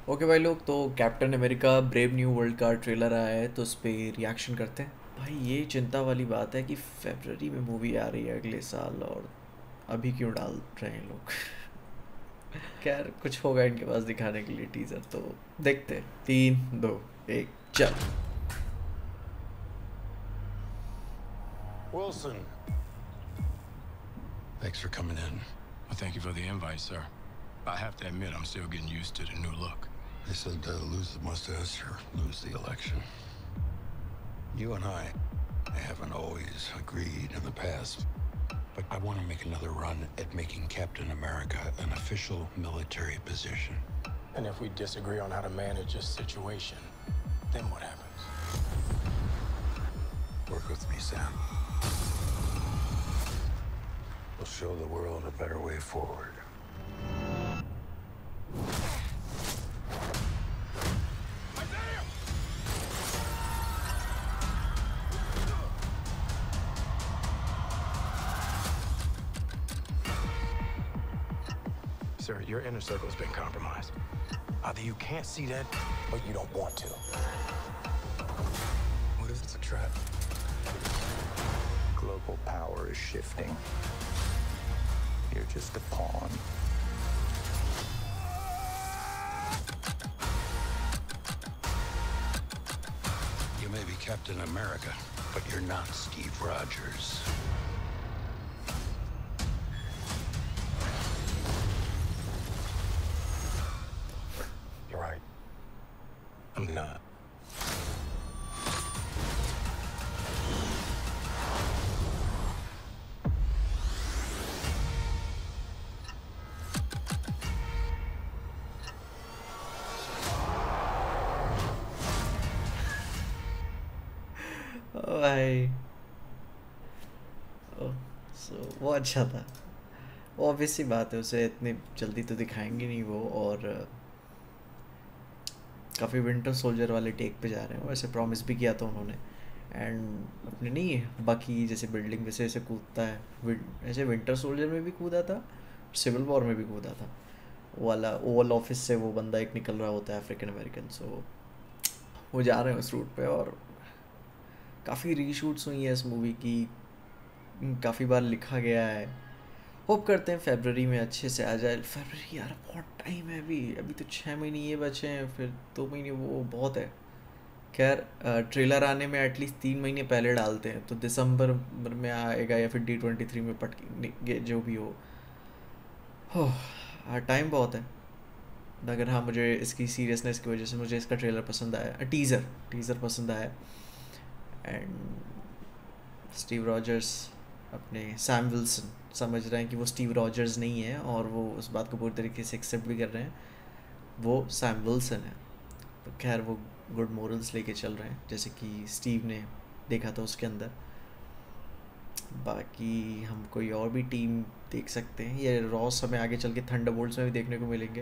Okay भाई लोग, तो Captain America Brave New World का ट्रेलर आया है तो उस पर रिएक्शन करते हैं। भाई ये चिंता वाली बात है कि फेबररी में मूवी आ रही है अगले साल, और अभी क्यों डाल रहे हैं लोग। खैर कुछ होगा इनके पास दिखाने के लिए टीजर, तो देखते हैं। 3 2 1 चल। Wilson, thanks for coming in. Well, thank you for the invite, sir. I have to admit, I'm still getting used to the new look. They said lose the mustache or lose the election. You and I haven't always agreed in the past, but I want to make another run at making Captain America an official military position. And if we disagree on how to manage this situation, then what happens? Work with me, Sam. We'll show the world a better way forward. Sir, your inner circle's been compromised. Either you can't see that, or you don't want to. What if it's a trap? Global power is shifting. You're just a pawn. You may be Captain America, but you're not Steve Rogers. You're right. I'm not. भाई वो अच्छा था। वो obvious सी बात है, उसे इतनी जल्दी तो दिखाएंगे नहीं वो, और काफ़ी विंटर सोल्जर वाले टेक पे जा रहे हैं। वैसे प्रॉमिस भी किया था उन्होंने। एंड अपने नहीं बाकी जैसे बिल्डिंग वैसे ऐसे कूदता है, ऐसे विंटर सोल्जर में भी कूदा था, सिविल वॉर में भी कूदा था। वो वाला ओवल ऑफिस से वो बंदा एक निकल रहा होता है अफ्रीकन अमेरिकन, सो वो जा रहे हैं उस रूट पे। और काफ़ी रीशूट्स हुई हैं इस मूवी की, काफ़ी बार लिखा गया है। होप करते हैं फेबररी में अच्छे से आ जाए। फेबररी यार बहुत टाइम है, अभी अभी तो 6 महीने ये बचे हैं, फिर 2 महीने वो बहुत है। खैर ट्रेलर आने में एटलीस्ट 3 महीने पहले डालते हैं, तो दिसंबर में आएगा या फिर D23 में पटके जो भी हो टाइम बहुत है। अगर हाँ, मुझे इसकी सीरियसनेस की वजह से मुझे इसका ट्रेलर पसंद आया, टीज़र पसंद आया। एंड स्टीव रॉजर्स अपने सैम विल्सन समझ रहे हैं कि वो स्टीव रॉजर्स नहीं है, और वो उस बात को पूरी तरीके से एक्सेप्ट भी कर रहे हैं, वो सैम विल्सन है। तो खैर वो गुड मोरल्स लेके चल रहे हैं, जैसे कि स्टीव ने देखा था उसके अंदर। बाकी हम कोई और भी टीम देख सकते हैं, ये रॉस हमें आगे चल के थंडरबोल्ट्स में भी देखने को मिलेंगे।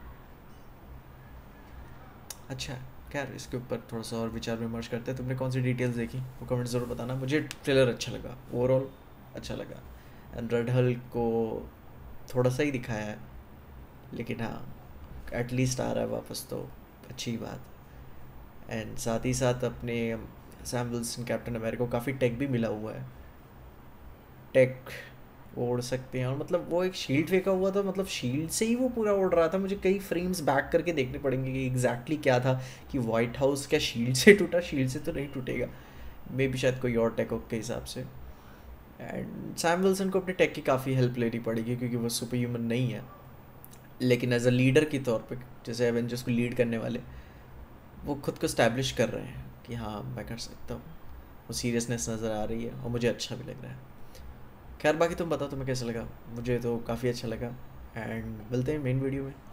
अच्छा, खैर इसके ऊपर थोड़ा सा और विचार विमर्श करते हैं। तुमने कौन सी डिटेल्स देखी वो कमेंट ज़रूर बताना। मुझे ट्रेलर अच्छा लगा, ओवरऑल अच्छा लगा। एंड रेड हल्क को थोड़ा सा ही दिखाया है, लेकिन हाँ एटलीस्ट आ रहा है वापस, तो अच्छी बात। एंड साथ ही साथ अपने सैम विल्सन कैप्टन अमेरिका को काफ़ी टेक भी मिला हुआ है, टेक वो उड़ सकते हैं। और मतलब वो एक शील्ड फेंका हुआ था, मतलब शील्ड से ही वो पूरा उड़ रहा था। मुझे कई फ्रेम्स बैक करके देखने पड़ेंगे कि एग्जैक्टली क्या था, कि वाइट हाउस क्या शील्ड से टूटा, शील्ड से तो नहीं टूटेगा, मे बी शायद कोई और टेक के हिसाब से। एंड सैम विल्सन को अपने टेक की काफ़ी हेल्प लेनी पड़ेगी, क्योंकि वो सुपर ह्यूमन नहीं है, लेकिन एज अ लीडर की तौर पे, जैसे एवेंजर्स को लीड करने वाले, वो खुद को स्टैब्लिश कर रहे हैं कि हाँ मैं कर सकता हूँ। वो सीरियसनेस नज़र आ रही है और मुझे अच्छा भी लग रहा है। खैर बाकी तुम बताओ तुम्हें कैसा लगा। मुझे तो काफ़ी अच्छा लगा। एंड मिलते हैं मेन वीडियो में।